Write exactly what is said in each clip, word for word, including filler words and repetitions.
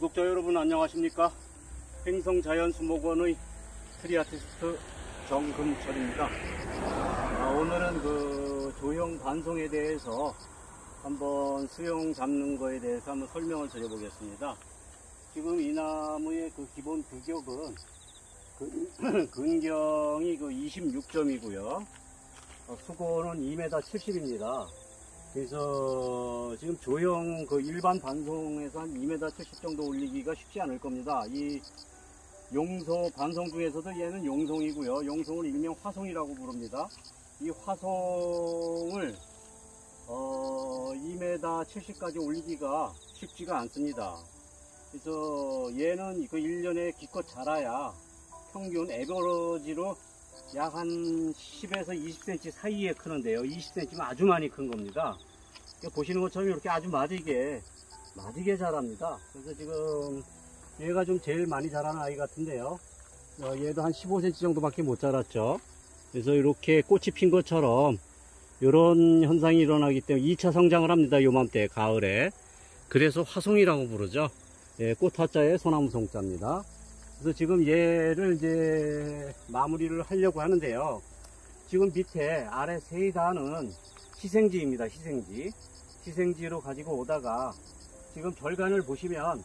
구독자 여러분 안녕하십니까? 횡성자연수목원의 트리아티스트 정금철입니다. 아, 오늘은 그 조형 반송에 대해서 한번 수영 잡는 거에 대해서 한번 설명을 드려보겠습니다. 지금 이 나무의 그 기본 규격은 그 근경이 그 이십육 점이고요. 어, 수고는 이 미터 칠십입니다. 그래서 지금 조형 그 일반 반송에서 한 이 미터 칠십 정도 올리기가 쉽지 않을 겁니다. 이 용소 반송 중에서도 얘는 용송이고요. 용송을 일명 화송이라고 부릅니다. 이 화송을 어, 이 미터 칠십까지 올리기가 쉽지가 않습니다. 그래서 얘는 그 일 년에 기껏 자라야 평균 에버러지로 약 한 십에서 이십 센티미터 사이에 크는데요. 이십 센티미터면 아주 많이 큰 겁니다. 보시는 것처럼 이렇게 아주 마디게 마디게 자랍니다. 그래서 지금 얘가 좀 제일 많이 자라는 아이 같은데요. 어, 얘도 한 십오 센티미터 정도밖에 못 자랐죠. 그래서 이렇게 꽃이 핀 것처럼 이런 현상이 일어나기 때문에 이 차 성장을 합니다. 요맘때 가을에. 그래서 화송이라고 부르죠. 예, 꽃 화자에 소나무 송자입니다. 그래서 지금 얘를 이제 마무리를 하려고 하는데요. 지금 밑에 아래 세 단은 희생지입니다. 희생지. 희생지로 가지고 오다가 지금 절간을 보시면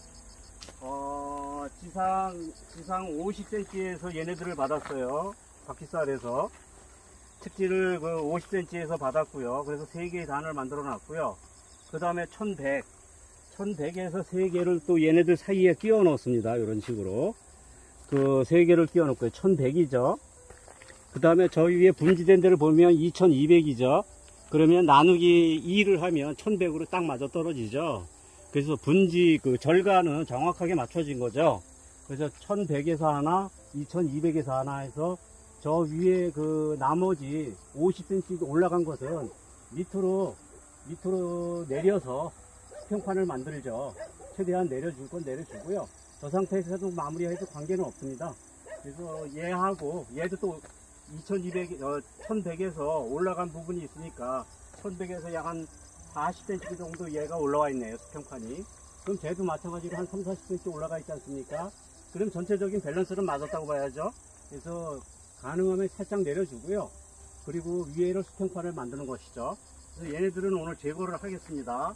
어, 지상 지상 오십 센티미터에서 얘네들을 받았어요. 바퀴살에서 특지를 그 오십 센티미터에서 받았고요. 그래서 세 개의 단을 만들어 놨고요. 그 다음에 천백 천백에서 세 개를 또 얘네들 사이에 끼워 넣었습니다. 이런 식으로 그 세 개를 끼워 넣고요. 천백이죠. 그 다음에 저 위에 분지된 데를 보면 이천이백이죠. 그러면 나누기 이를 하면 천백으로 딱 맞아 떨어지죠. 그래서 분지 그 절간은 정확하게 맞춰진 거죠. 그래서 천백에서 하나, 이천이백에서 하나 해서 저 위에 그 나머지 오십 센티미터 올라간 것은 밑으로 밑으로 내려서 수평판을 만들죠. 최대한 내려줄 건 내려주고요. 저 상태에서도 마무리해도 관계는 없습니다. 그래서 얘하고 얘도 또 이천이백, 어, 천백에서 올라간 부분이 있으니까 천백에서 약 한 사십 센티미터 정도 얘가 올라와 있네요. 수평판이. 그럼 쟤도 마찬가지로 한 삼, 사십 센티미터 올라가 있지 않습니까? 그럼 전체적인 밸런스는 맞았다고 봐야죠. 그래서 가능하면 살짝 내려주고요. 그리고 위에를 수평판을 만드는 것이죠. 그래서 얘네들은 오늘 제거를 하겠습니다.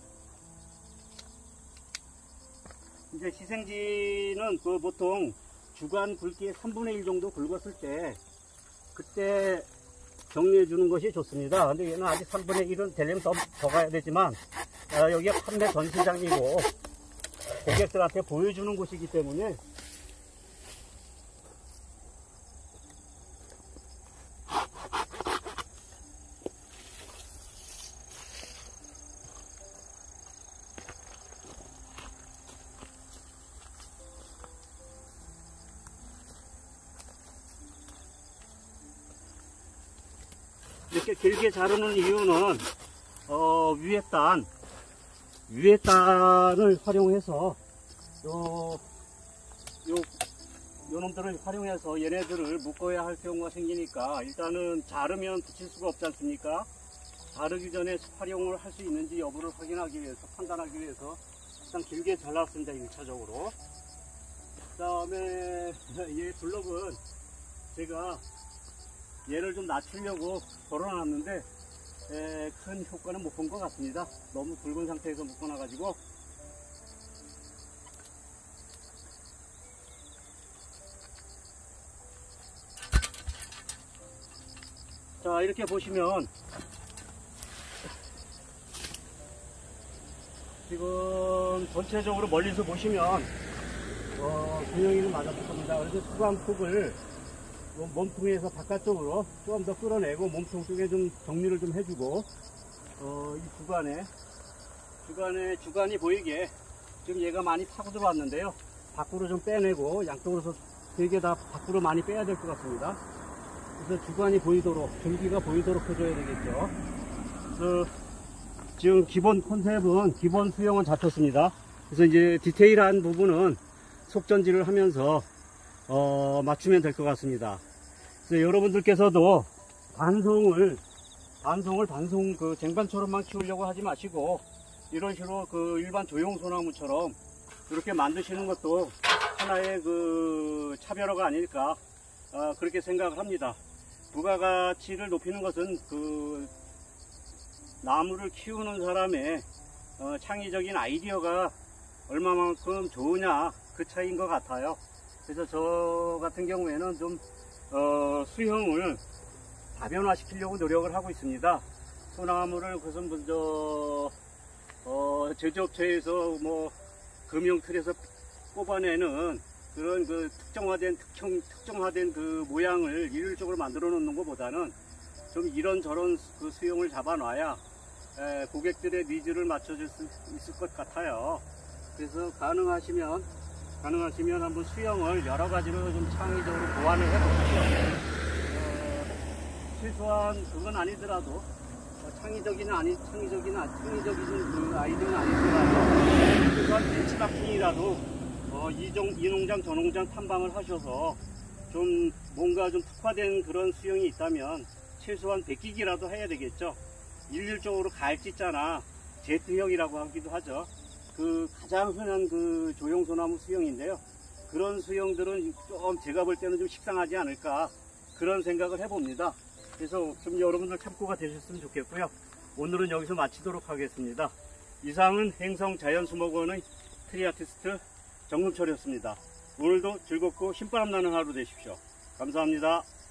이제 희생지는 그 보통 주간 굵기의 삼분의 일 정도 굵었을 때 그때 정리해 주는 것이 좋습니다. 근데 얘는 아직 삼분의 일은 되려면 더, 더 가야 되지만 어, 여기가 판매 전시장이고 고객들한테 보여주는 곳이기 때문에 이렇게 길게 자르는 이유는 어, 위에 단 위에 단을 활용해서 요, 요, 요 놈들을 활용해서 얘네들을 묶어야 할 경우가 생기니까 일단은 자르면 붙일 수가 없지 않습니까? 자르기 전에 활용을 할 수 있는지 여부를 확인하기 위해서 판단하기 위해서 일단 길게 잘랐습니다. 일 차적으로. 그 다음에 얘 블럭은 제가 얘를 좀 낮추려고 걸어놨는데 에, 큰 효과는 못 본 것 같습니다. 너무 굵은 상태에서 묶어놔가지고. 자, 이렇게 보시면 지금 전체적으로 멀리서 보시면 어, 균형이는 맞았을 겁니다. 그래서 수광폭을 몸통에서 바깥쪽으로 좀 더 끌어내고 몸통 쪽에 좀 정리를 좀 해주고 어, 이 주간에 주간에 주간이 보이게 지금 얘가 많이 타고 들어왔는데요. 밖으로 좀 빼내고 양쪽으로 세 개 다 밖으로 많이 빼야 될 것 같습니다. 그래서 주간이 보이도록 줄기가 보이도록 해줘야 되겠죠. 그래서 지금 기본 컨셉은 기본 수영은 잡혔습니다. 그래서 이제 디테일한 부분은 속전지를 하면서 어, 맞추면 될 것 같습니다. 그래서 여러분들께서도 반송을, 반송을 반송 그 쟁반처럼만 키우려고 하지 마시고, 이런 식으로 그 일반 조형 소나무처럼 이렇게 만드시는 것도 하나의 그 차별화가 아닐까 어, 그렇게 생각을 합니다. 부가가치를 높이는 것은 그 나무를 키우는 사람의 어, 창의적인 아이디어가 얼마만큼 좋으냐 그 차이인 것 같아요. 그래서 저 같은 경우에는 좀 어, 수형을 다변화시키려고 노력을 하고 있습니다. 소나무를 그것은 먼저 어, 제조업체에서 뭐 금융틀에서 뽑아내는 그런 그 특정화된 특형 특정화된 그 모양을 일률적으로 만들어 놓는 것보다는 좀 이런저런 그 수형을 잡아놔야 에, 고객들의 니즈를 맞춰줄 수 있을 것 같아요. 그래서 가능하시면 가능하시면 한번 수형을 여러 가지로 좀 창의적으로 보완을 해보시죠. 어, 최소한 그건 아니더라도 어, 창의적인 아니 창의적인 아- 창의적인 그 아이디어는 아니더라도 최소한 벤치마킹이라도 어, 이종, 이 농장 저 농장 탐방을 하셔서 좀 뭔가 좀 특화된 그런 수형이 있다면 최소한 베끼기라도 해야 되겠죠. 일률적으로 갈짓자나 제트형이라고 하기도 하죠. 그 가장 흔한 그 조형소나무 수형인데요. 그런 수형들은 좀 제가 볼 때는 좀 식상하지 않을까 그런 생각을 해봅니다. 그래서 좀 여러분들 참고가 되셨으면 좋겠고요. 오늘은 여기서 마치도록 하겠습니다. 이상은 행성자연수목원의 트리아티스트 정금철이었습니다. 오늘도 즐겁고 힘바람 나는 하루 되십시오. 감사합니다.